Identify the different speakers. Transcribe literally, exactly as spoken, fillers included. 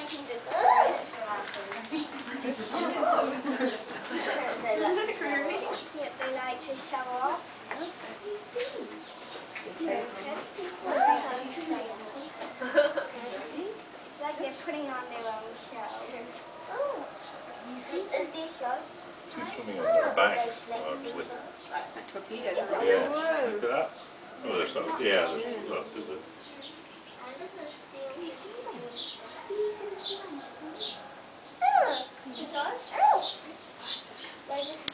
Speaker 1: can just raise classes. They like to show off. Yeah, they like to show off. You see. So impress people as they don't stay. See? It's like they're putting on their own show. Oh. You see? Is this yours?
Speaker 2: Two swimming on their backs, actually.
Speaker 3: A torpedo.
Speaker 2: Yeah, look at that. Oh, there's some, yeah, there's some up to the...
Speaker 1: Oh, you got it? Oh.